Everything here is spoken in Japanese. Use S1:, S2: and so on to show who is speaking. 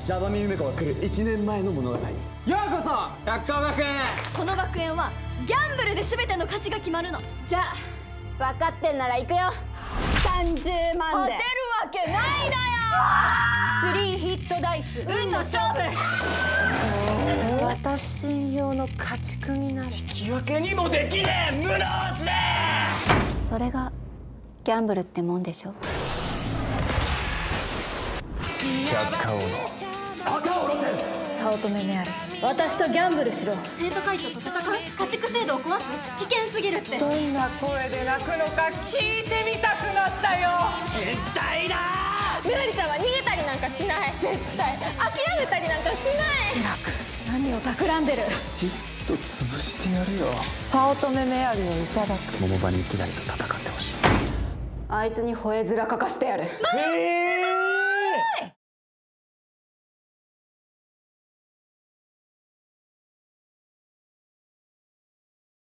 S1: ジャバミユメコが来る1年前の物語。ようこそ百花学園。
S2: この学園はギャンブルで全ての勝ちが決まるの。
S3: じゃあ分かってんなら行くよ。30万で。
S2: 勝てるわけないだよ。3ヒットダイス、運の勝負。
S3: 私専用の家畜になる。
S1: 引き分けにもできねえ無能しねえ。
S3: それがギャンブルってもんでしょ。
S1: 百花王の旗を下ろせ。
S3: 早乙女メアリ、私とギャンブルしろ。
S2: 生徒会長と戦う？家畜制度を壊す？危険すぎるって。
S4: どんな声で泣くのか聞いてみたくなったよ。
S1: 変態だ。
S2: メアリちゃんは逃げたりなんかしない。絶対諦めたりなんかしない。
S3: シラク、何を企んでる。
S1: じっと潰してやるよ。
S4: 早乙女メアリをいただく。
S1: 桃場にキラリと戦ってほしい。
S3: あいつに吠え面かかせてやる。